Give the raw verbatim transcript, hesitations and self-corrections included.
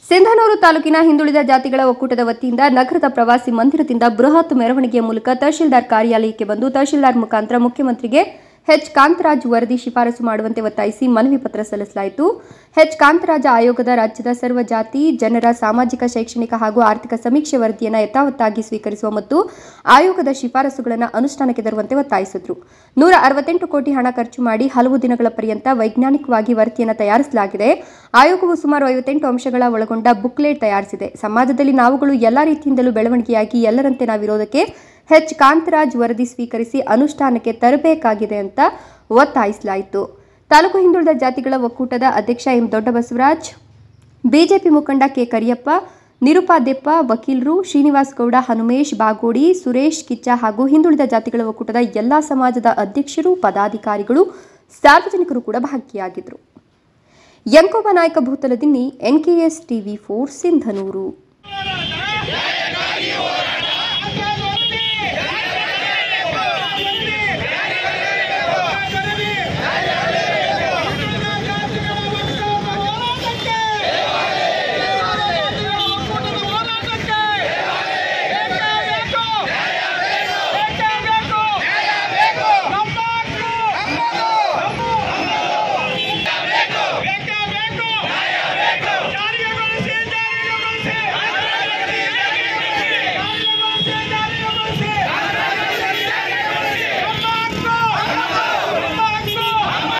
ಸಿಂಧನೂರು ತಾಲೂಕಿನ ಹಿಂದುಳಿದ ಜಾತಿಗಳ ಒಕ್ಕೂಟದ ವತಿಯಿಂದ ನಗರದ ಪ್ರವಾಸಿ ಮಂದಿರದಿಂದ ಬೃಹತ್ ಮೆರವಣಿಗೆಯ ಮೂಲಕ ತಹಶೀಲ್ದಾರ್ ಕಾರ್ಯಾಲಯಕ್ಕೆ ಬಂದು ತಹಶೀಲ್ದಾರ್ ಮುಖಾಂತರ ಮುಖ್ಯಮಂತ್ರಿಗೆ ಎಚ್ ಕಾಂತರಾಜ್ ವರದಿ ಶಿಫಾರಸು ಮಾಡುವಂತೆ ಒತ್ತಾಯಿಸಿ ಮನವಿ ಪತ್ರ ಸಲ್ಲಿಸಲಾಯಿತು. ಎಚ್ ಕಾಂತರಾಜ್ ಆಯೋಗದ ರಾಜ್ಯದ ಸರ್ವ ಜಾತಿ ಜನರ ಸಾಮಾಜಿಕ, ಶೈಕ್ಷಣಿಕ ಹಾಗೂ ಆರ್ಥಿಕ ಸಮೀಕ್ಷೆ ವರದಿಯನ್ನು ಯಥಾವತ್ತಾಗಿ ಸ್ವೀಕರಿಸುವ ಮತ್ತು ಆಯೋಗದ ಶಿಫಾರಸುಗಳನ್ನು ಅನುಷ್ಠಾನಕ್ಕೆ ತರುವಂತೆ ಒತ್ತಾಯಿಸಿದರು. ನೂರ ಅರವತ್ತೆಂಟು ಕೋಟಿ ಹಣ ಖರ್ಚು ಮಾಡಿ ಹಲವು ದಿನಗಳ ಪರ್ಯಂತ ವೈಜ್ಞಾನಿಕವಾಗಿ ವರದಿಯನ್ನು ತಯಾರಿಸಲಾಗಿದೆ. ಆಯೋಗವು ಸುಮಾರು ಐವತ್ತೆಂಟು ಅಂಶಗಳ ಒಳಗೊಂಡ ಬುಕ್ಲೆಟ್ ತಯಾರಿಸಿದೆ. ಸಮಾಜದಲ್ಲಿ ನಾವುಗಳು ಎಲ್ಲ ರೀತಿಯಿಂದಲೂ ಬೆಳವಣಿಗೆಯಾಗಿ ಎಲ್ಲರಂತೆ ನಾವಿರೋದಕ್ಕೆ ಎಚ್ ಕಾಂತರಾಜ್ ವರದಿ ಸ್ವೀಕರಿಸಿ ಅನುಷ್ಠಾನಕ್ಕೆ ತರಬೇಕಾಗಿದೆ ಅಂತ ಒತ್ತಾಯಿಸಲಾಯಿತು. ತಾಲೂಕು ಹಿಂದುಳಿದ ಜಾತಿಗಳ ಒಕ್ಕೂಟದ ಅಧ್ಯಕ್ಷ ಎಂ ದೊಡ್ಡಬಸವರಾಜ್, ಬಿಜೆಪಿ ಮುಖಂಡ ಕೆ ಕರಿಯಪ್ಪ, ನಿರುಪಾದ್ಯಪ್ಪ, ವಕೀಲರು, ಶ್ರೀನಿವಾಸ್ ಗೌಡ, ಹನುಮೇಶ್, ಬಾಗೋಡಿ, ಸುರೇಶ್ ಕಿಚ್ಚ ಹಾಗೂ ಹಿಂದುಳಿದ ಜಾತಿಗಳ ಒಕ್ಕೂಟದ ಎಲ್ಲಾ ಸಮಾಜದ ಅಧ್ಯಕ್ಷರು, ಪದಾಧಿಕಾರಿಗಳು, ಸಾರ್ವಜನಿಕರು ಕೂಡ ಭಾಗಿಯಾಗಿದ್ದರು. Yankoba Nayaka Bhutaladinni, NKS TV for Sindhanur.